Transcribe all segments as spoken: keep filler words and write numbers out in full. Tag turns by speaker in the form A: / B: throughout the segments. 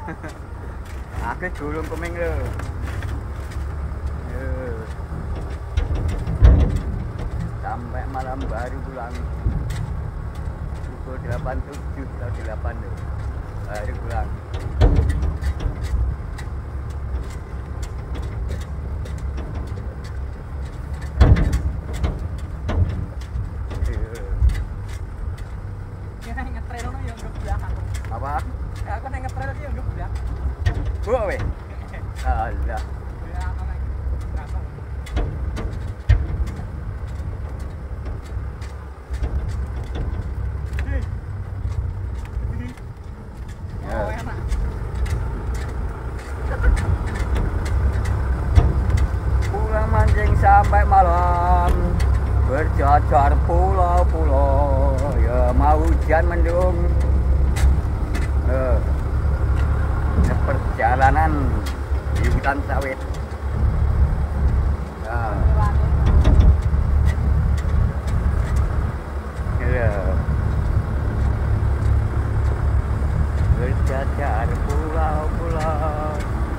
A: Aku gulung kuming lho. Sampai malam baru pulang. Pukul delapan tujuh atau delapan lho. Baru pulang. Apa?
B: Aku neng ngetrail iki yo ngeblak.
A: Buak weh. Alah. Pulang mancing sampai malam, berjajar pulau-pulau, ya mau hujan mendung. Eh, perjalanan di hutan sawit. Nah, ya. Berjajar pulau-pulau.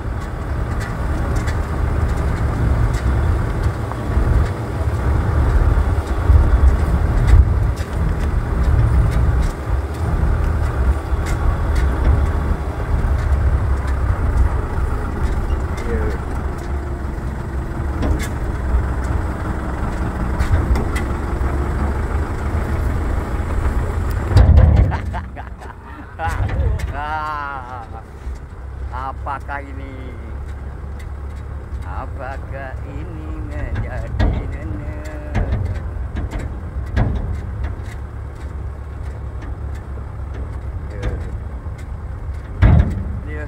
A: Apakah ini? Apakah ini menjadi nenek? Dia.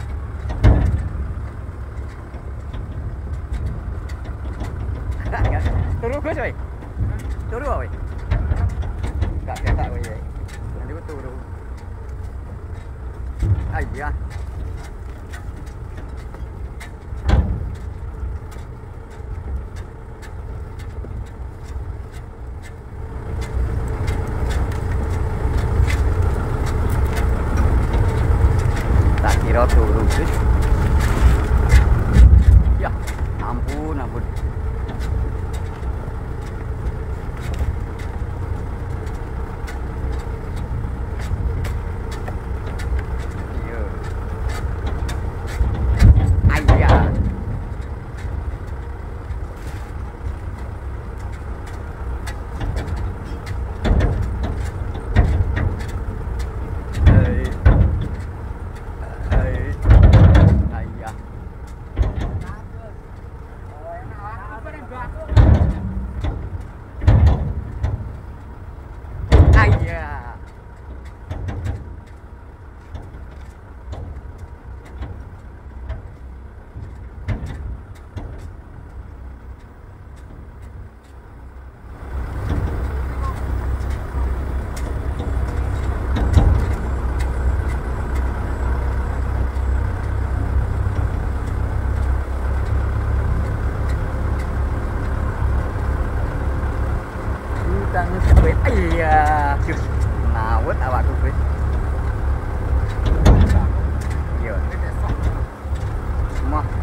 A: Turu Gus, woi. Turu, woi. Enggak ketak, woi. Nanti aku turu. Ayah. Tak kira turu, Gus. Ya, ampun, ampun. Hutan sawit. Iya, cus. Nawet awakku, Gus. Iya. Mah.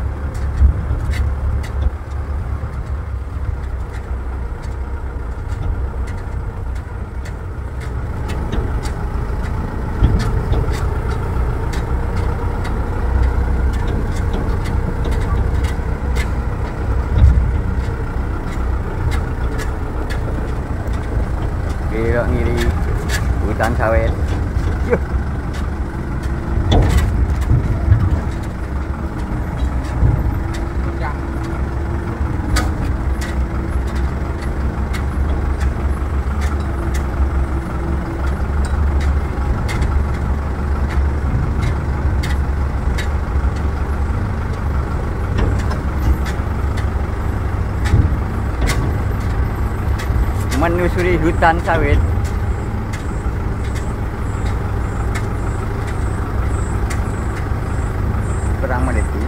A: Kira ngiri hutan sawit. Yuh. Menyusuri hutan sawit. Perang meniti.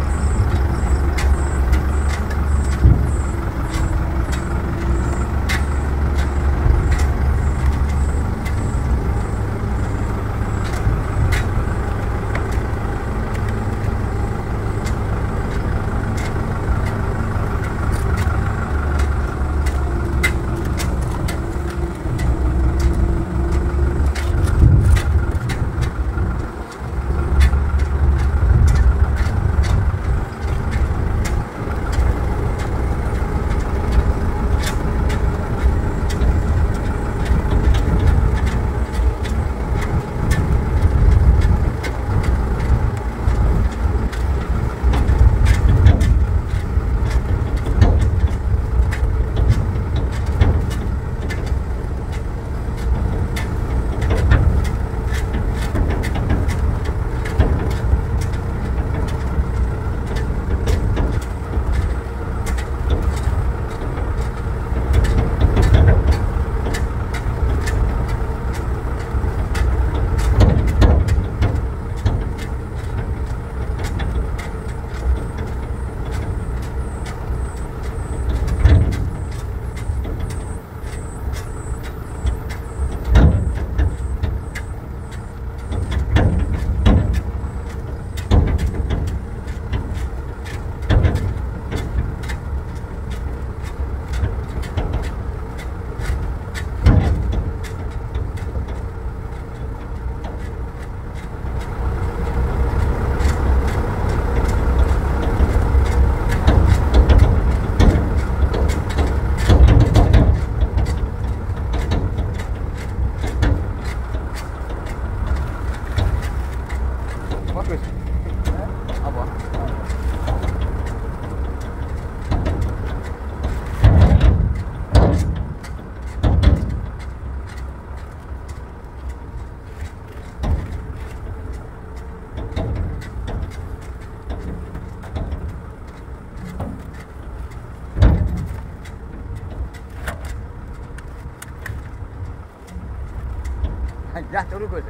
A: Ya, turun Gus.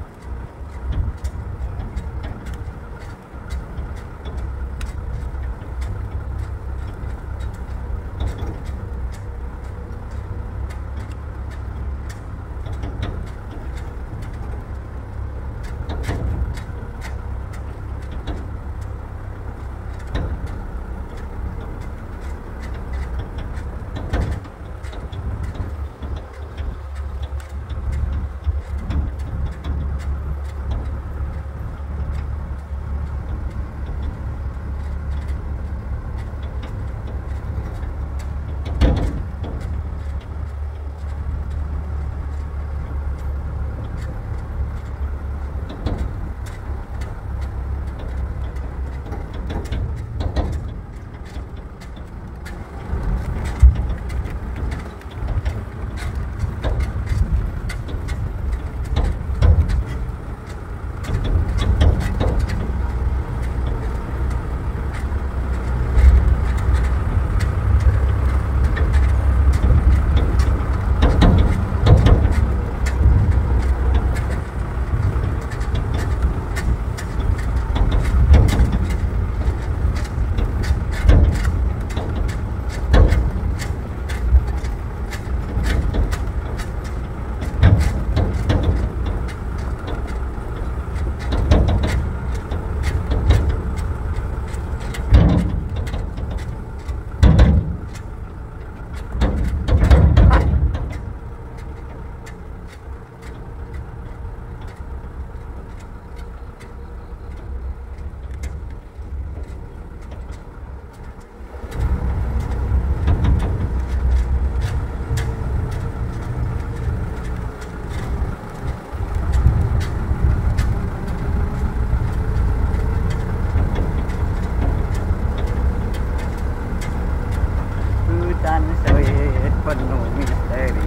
A: Hutan sawit penuh misteri.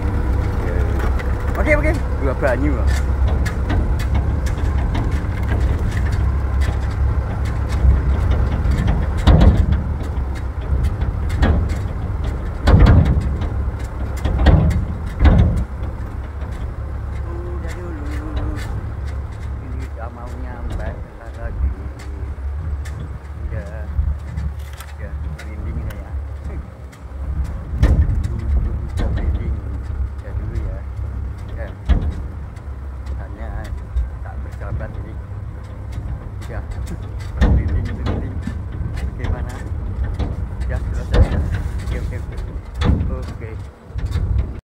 A: Oke oke, dua banyu. Udah dulu, ini udah mau nyampe lagi. Udah, udah merinding saya. Sahabat ini ya merinding merinding bagaimana ya selesai ya oke oke oke oke